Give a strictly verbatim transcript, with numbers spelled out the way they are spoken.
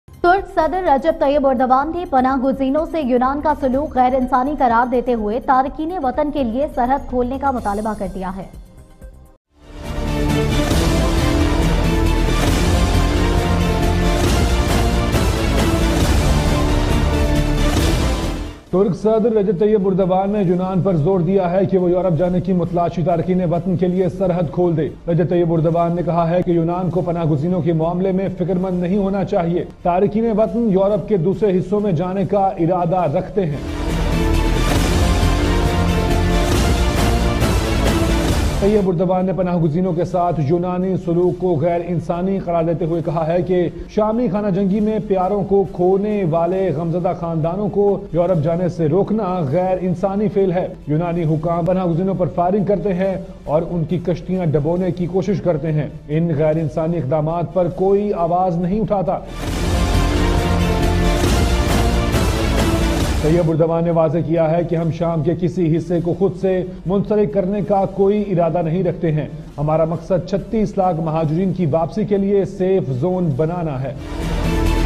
तुर्क सदर रजब Tayyip Erdogan ने पनाह गुज़ीनों से यूनान का सलूक गैर इंसानी करार देते हुए तारकीन वतन के लिए सरहद खोलने का मुतालबा कर दिया है। तुर्क सदर रजब तैयब एर्दोगान ने यूनान पर जोर दिया है कि वो यूरोप जाने की मुतलाशी तारकीन वतन के लिए सरहद खोल दे। रजब तैयब एर्दोगान ने कहा है कि यूनान को पनाह गुज़ीनों के मामले में फिक्रमंद नहीं होना चाहिए। तारकीन वतन यूरोप के दूसरे हिस्सों में जाने का इरादा रखते हैं। तैयब एर्दोगान ने पनाह गुज़ीनों के साथ यूनानी सलूक को गैर इंसानी करार देते हुए कहा है कि शामी खाना जंगी में प्यारों को खोने वाले गमज़दा खानदानों को यूरोप जाने से रोकना गैर इंसानी फेल है। यूनानी हुकाम पनाह गुज़ीनों पर फायरिंग करते हैं और उनकी कश्तियां डबोने की कोशिश करते हैं। इन गैर इंसानी इक़दामात पर कोई आवाज नहीं उठाता। तैयब एर्दोगान ने वाज़ेह किया है कि हम शाम के किसी हिस्से को खुद से मुंसलिक करने का कोई इरादा नहीं रखते हैं। हमारा मकसद छत्तीस लाख महाजरीन की वापसी के लिए सेफ जोन बनाना है।